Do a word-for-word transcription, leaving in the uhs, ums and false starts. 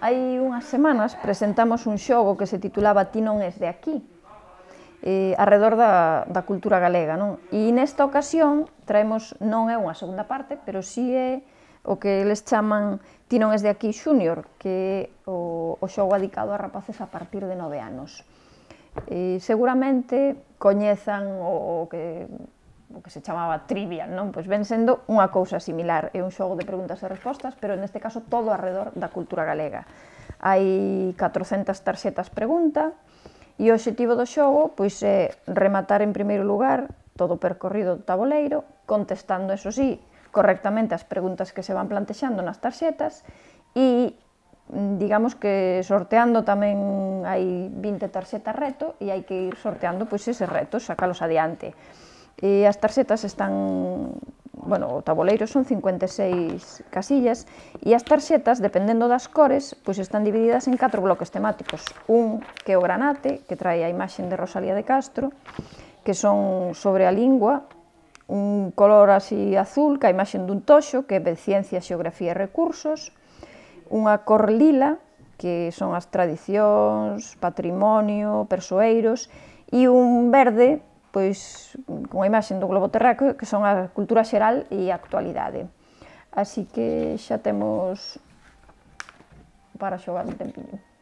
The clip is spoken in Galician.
hai unhas semanas presentamos un xogo que se titulaba Ti non es de aquí, eh, arredor da, da cultura galega, non? E nesta ocasión traemos, non é unha segunda parte, pero si é o que eles chaman Ti non es de aquí Xúnior, que é o, o xogo dedicado a rapaces a partir de nove anos. E seguramente coñezan o, o que o que se chamaba Trivial, non? Pois ven sendo unha cousa similar, é un xogo de preguntas e respostas, pero neste caso todo arredor da cultura galega. Hai catrocentas tarxetas pregunta, e o obxectivo do xogo pois é rematar en primeiro lugar todo o percorrido do tabuleiro, contestando, eso sí, correctamente as preguntas que se van plantexando nas tarxetas, e digamos que sorteando tamén hai vinte tarxetas reto, e hai que ir sorteando pois eses retos, sacalos adiante. E as tarxetas están, bueno, o tabuleiro son cincuenta e seis casillas, e as tarxetas, dependendo das cores, pois están divididas en catro bloques temáticos. Un que é o granate, que trae a imaxen de Rosalía de Castro, que son sobre a lingua, un color así azul, que a imaxen dun toxo, que é de ciencia, xeografía e recursos, unha cor lila, que son as tradicións, patrimonio, persoeiros, e un verde, pois, con a imaxen do globo terráqueo, que son a cultura xeral e a actualidade. Así que xa temos para xogar un tempinho.